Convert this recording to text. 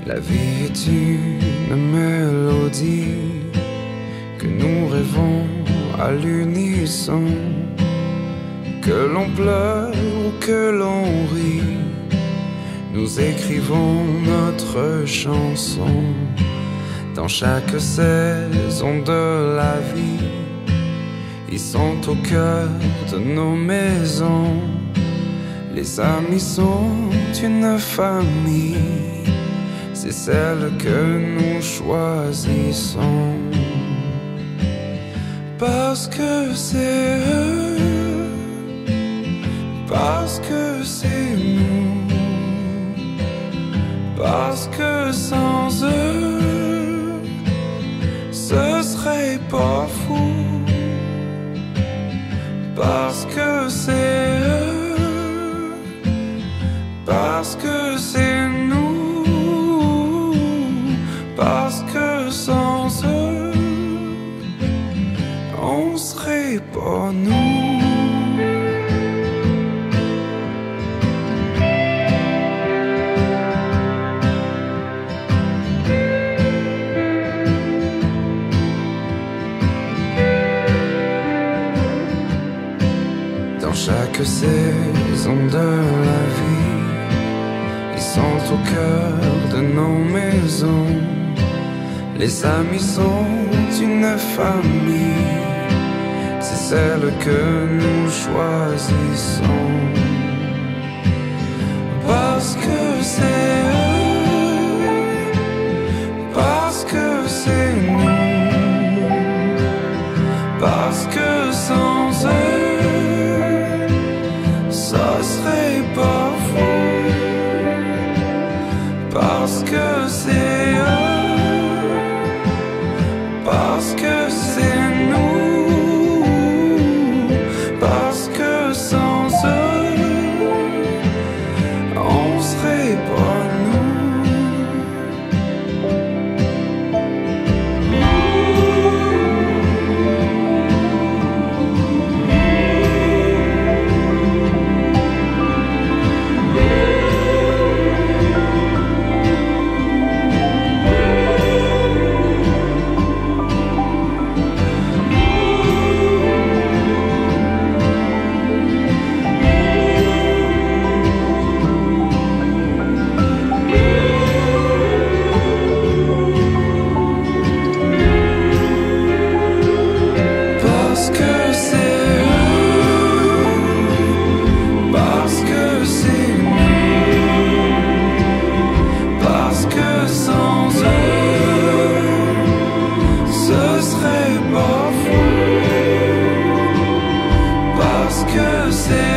La vie est une mélodie que nous rêvons à l'unisson. Que l'on pleure ou que l'on rit, nous écrivons notre chanson. Dans chaque saison de la vie, ils sont au cœur de nos maisons. Les amis sont une famille, c'est celle que nous choisissons. Parce que c'est eux, parce que c'est nous, parce que sans eux, ce serait pas fou. Parce que c'est eux, parce que c'est nous, parce que sans eux, on serait pas nous. Chaque saison de la vie, ils sont au cœur de nos maisons. Les amis sont une famille, c'est celle que nous choisissons. Parce que c'est eux, parce que c'est nous, parce que sans eux, ça serait pas fou. Parce que c'est eux, parce que c'est nous, parce que sans eux, on serait pas nous. Say